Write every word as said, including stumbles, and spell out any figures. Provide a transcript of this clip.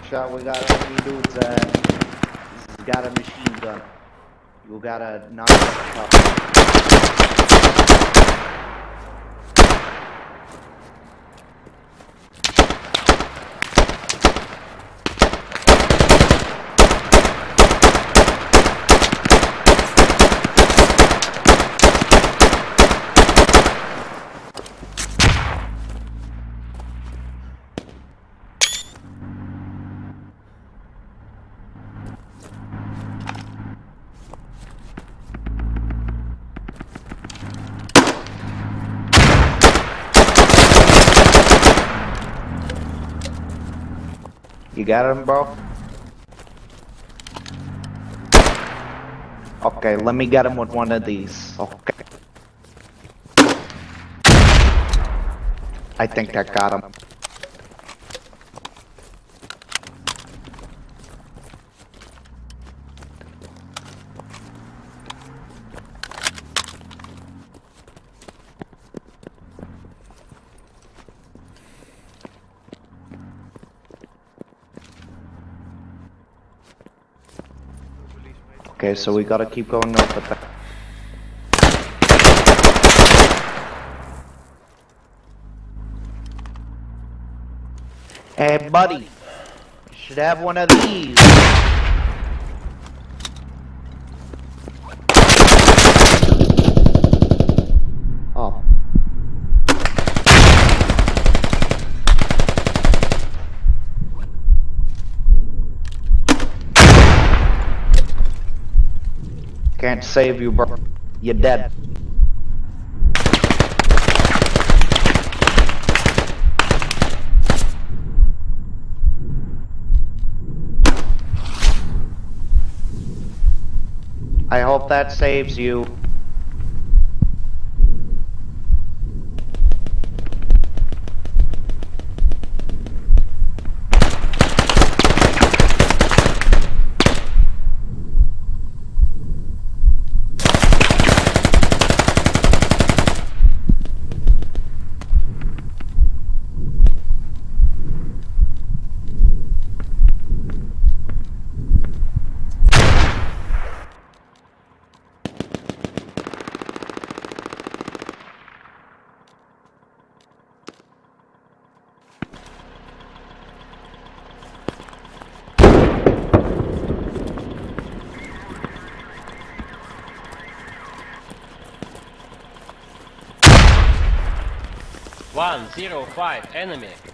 Watch out, we got enemy dudes, uh, he's got a machine gun. You gotta knock him out. You got him, bro? Okay, let me get him with one of these. Okay. I think I got him. Okay, so we gotta keep going north with that. Hey, buddy, you should have one of these. Oh. Can't save you, bro. You're dead. I hope that saves you. one zero five enemy.